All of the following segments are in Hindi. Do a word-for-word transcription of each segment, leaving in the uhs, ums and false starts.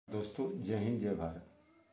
दोस्तों, जय हिंद जय भारत।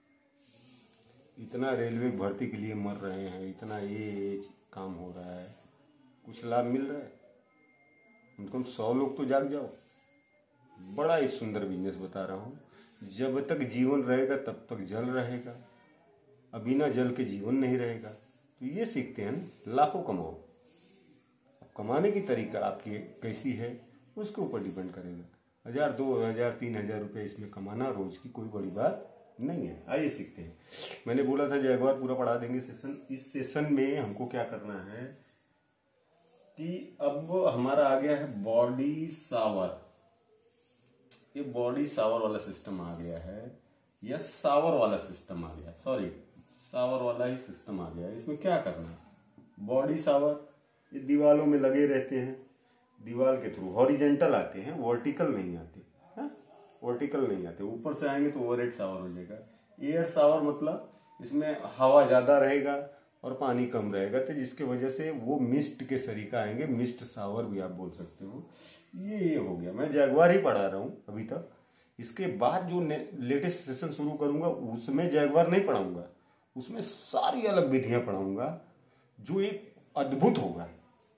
इतना रेलवे भर्ती के लिए मर रहे हैं, इतना ये ये काम हो रहा है, कुछ लाभ मिल रहा है? कम से कम सौ लोग तो जाग जाओ। बड़ा ही सुंदर बिजनेस बता रहा हूँ। जब तक जीवन रहेगा तब तक जल रहेगा, अब बिना जल के जीवन नहीं रहेगा। तो ये सीखते हैं ना, लाखों कमाओ। अब कमाने की तरीका आपकी कैसी है उसके ऊपर डिपेंड करेगा। हजार दो हजार तीन हजार रुपये इसमें कमाना रोज की कोई बड़ी बात नहीं है। आइए सीखते हैं। मैंने बोला था जयगवार पूरा पढ़ा देंगे सेशन। इस सेशन में हमको क्या करना है कि अब हमारा आ गया है बॉडी सावर। ये बॉडी सावर वाला सिस्टम आ गया है या सावर वाला सिस्टम आ गया, सॉरी सावर वाला ही सिस्टम आ गया। इसमें क्या करना है, बॉडी सावर ये दीवालों में लगे रहते हैं, दीवार के थ्रू हॉरिजेंटल आते हैं, वर्टिकल नहीं आते। हाँ, वर्टिकल नहीं आते, ऊपर से आएंगे तो ओवरहेड सावर हो जाएगा। एयर सावर मतलब इसमें हवा ज्यादा रहेगा और पानी कम रहेगा, तो जिसके वजह से वो मिस्ट के सरीका आएंगे, मिस्ट सावर भी आप बोल सकते हो। ये ये हो गया। मैं जैगवार ही पढ़ा रहा हूँ अभी तक। इसके बाद जो लेटेस्ट सेशन शुरू करूंगा उसमें जैगवार नहीं पढ़ाऊंगा, उसमें सारी अलग विधियां पढ़ाऊंगा जो एक अद्भुत होगा।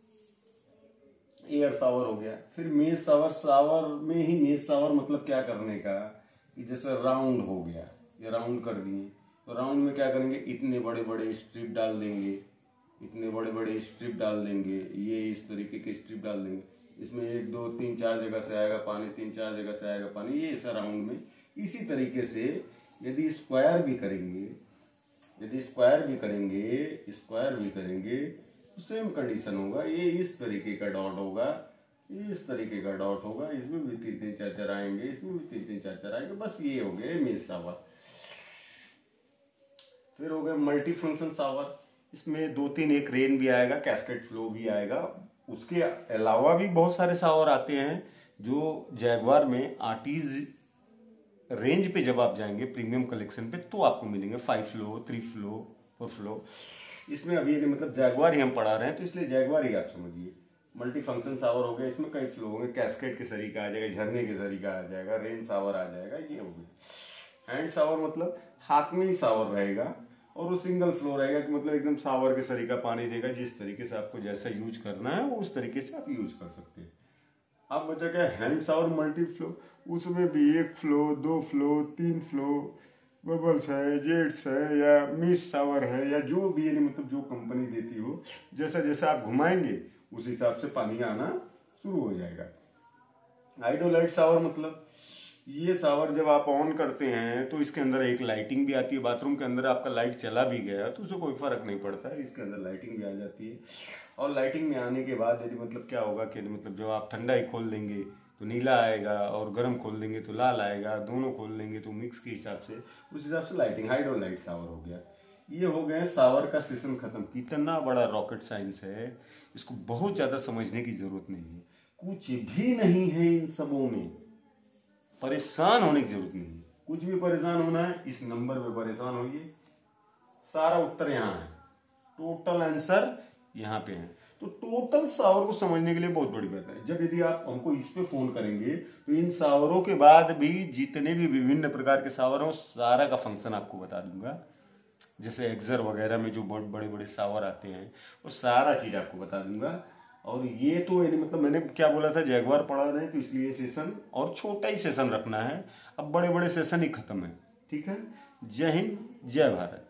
एयर सावर हो गया, फिर मेज सावर। सावर में ही मेज सावर मतलब क्या करने का कि जैसे राउंड हो गया, ये राउंड कर दिए तो राउंड में क्या करेंगे, इतने बड़े बड़े स्ट्रिप डाल देंगे, इतने बड़े बड़े स्ट्रिप डाल देंगे, ये इस तरीके के स्ट्रिप डाल देंगे। इसमें एक दो तीन चार जगह से आएगा पानी, तीन चार जगह से आएगा पानी, ये ऐसा राउंड में। इसी तरीके से यदि स्क्वायर भी करेंगे, यदि स्क्वायर भी करेंगे स्क्वायर भी करेंगे सेम कंडीशन होगा। ये इस तरीके का डॉट होगा, इस तरीके का डॉट होगा, इसमें भी तीन तीन चार चार आएंगे, इसमें भी तीन तीन चार चार आएंगे। बस ये हो गया मेज सावर। फिर हो गया मल्टी फंक्शन सावर। इसमें दो तीन, एक रेन भी आएगा, कैस्केड फ्लो भी आएगा। उसके अलावा भी बहुत सारे सावर आते हैं जो जैगवार में आर्टिज रेंज पे जब आप जाएंगे प्रीमियम कलेक्शन पे तो आपको मिलेंगे। Five flow, three flow, four flow. इसमें अभी मतलब जैगवार ही हम पढ़ा रहे हैं तो इसलिए जैगवार ही आप समझिए। मल्टी फंक्शन सावर हो गया, इसमें कई फ्लो होंगे, कैस्केड के सरीका आ जाएगा, झरने के सरीका आ जाएगा, रेन सावर आ जाएगा। ये हो गया हैंड सावर, मतलब हाथ में ही सावर रहेगा और वो सिंगल फ्लो रहेगा कि मतलब एकदम सावर के सरीका पानी देगा। जिस तरीके से आपको जैसा यूज करना है उस तरीके से आप यूज कर सकते हैं। अब बचा क्या, हैंड सावर मल्टी फ्लो। उसमें भी एक फ्लो, दो फ्लो, तीन फ्लो, बबल्स है, जेट्स है या मिस सावर है या जो भी, यानी मतलब जो कंपनी देती हो, जैसा जैसा आप घुमाएंगे उस हिसाब से पानी आना शुरू हो जाएगा। आइडोलाइट सावर मतलब ये सावर जब आप ऑन करते हैं तो इसके अंदर एक लाइटिंग भी आती है। बाथरूम के अंदर आपका लाइट चला भी गया तो उससे कोई फर्क नहीं पड़ता है, इसके अंदर लाइटिंग भी आ जाती है। और लाइटिंग में आने के बाद यदि मतलब क्या होगा कि मतलब जब आप ठंडा ही खोल देंगे तो नीला आएगा और गर्म खोल देंगे तो लाल आएगा, दोनों खोल देंगे तो मिक्स के हिसाब से, उस हिसाब से लाइटिंग। हाइड्रोलाइट सावर हो गया। ये हो गए सावर का सेशन खत्म। कितना बड़ा रॉकेट साइंस है, इसको बहुत ज्यादा समझने की जरूरत नहीं है। कुछ भी नहीं है इन सबों में, परेशान होने की जरूरत नहीं है। कुछ भी परेशान होना है इस नंबर पे परेशान होइए, सारा उत्तर यहाँ है, टोटल आंसर यहाँ पे है। तो टोटल सावर को समझने के लिए बहुत बड़ी बात है। जब यदि आप हमको इस पे फोन करेंगे तो इन सावरों के बाद भी जितने भी विभिन्न प्रकार के सावर हो सारा का फंक्शन आपको बता दूंगा। जैसे एक्सर वगैरह में जो बहुत बड़े बड़े सावर आते हैं वो सारा चीज आपको बता दूंगा। और ये तो यानी मतलब मैंने क्या बोला था, जैगवार पढ़ा रहे हैं तो इसलिए सेशन और छोटा ही सेशन रखना है। अब बड़े बड़े सेशन ही खत्म है। ठीक है, जय हिंद जय भारत।